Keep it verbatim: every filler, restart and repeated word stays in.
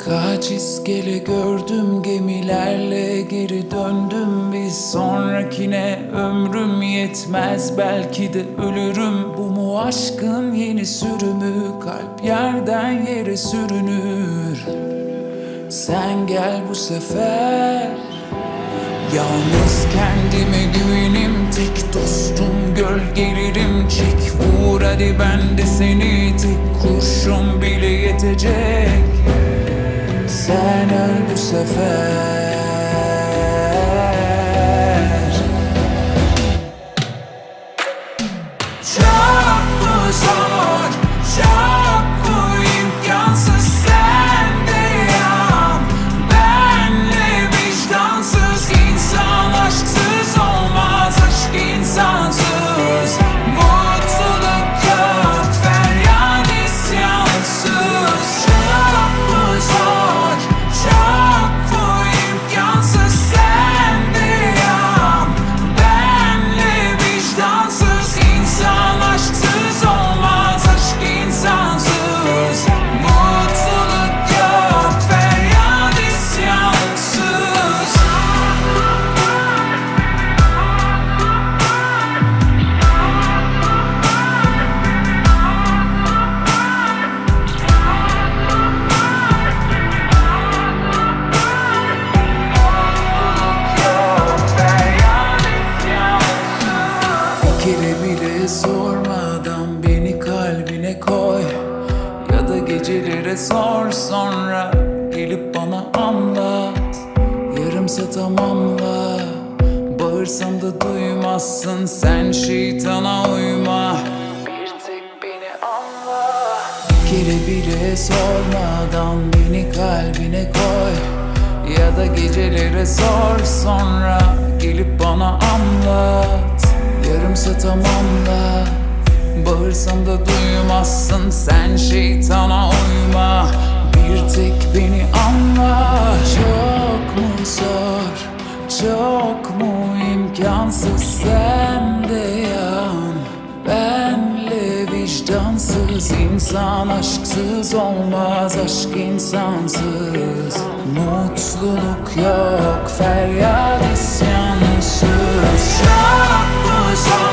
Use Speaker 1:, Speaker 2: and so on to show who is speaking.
Speaker 1: Kaç iskele gördüm, gemilerle geri döndüm. Bir sonrakine ömrüm yetmez, belki de ölürüm. Bu mu aşkın yeni sürümü? Kalp yerden yere sürünür. Sen gel bu sefer. Yalnız kendime güvenim, tek dostum gölgelerim. Çek vur hadi, ben de seni, tek kurşun bile yetecek. Sen öl bu sefer. Çok mu zor, çok mu imkansız, sen de yan. Benle vicdansız insan, aşksız olmaz, aşk insansız. Mutluluk yok, feryat isyansız. Çok mu zor, çok mu imkansız, sen de yan. Benle vicdansız insan, aşksız olmaz, aşk insansız. Mutluluk yok, feryat isyansız. Bir kere bile sormadan beni kalbine koy. Ya da gecelere sor, sonra gelip bana anlat. Yarımsa tamamla, bağırsam da duymazsın. Sen şeytana uyma, bir tek beni anla. Bir kere bile sormadan beni kalbine koy. Ya da gecelere sor, sonra gelip bana anlat. Yarımsa tamamla, bağırsam da duymazsın. Sen şeytana uyma, bir tek beni anla. Çok mu zor, çok mu imkansız, sen de yan. Benle vicdansız insan, aşksız olmaz, aşk insansız. Mutluluk yok, feryat isyansız. Çok mu zor,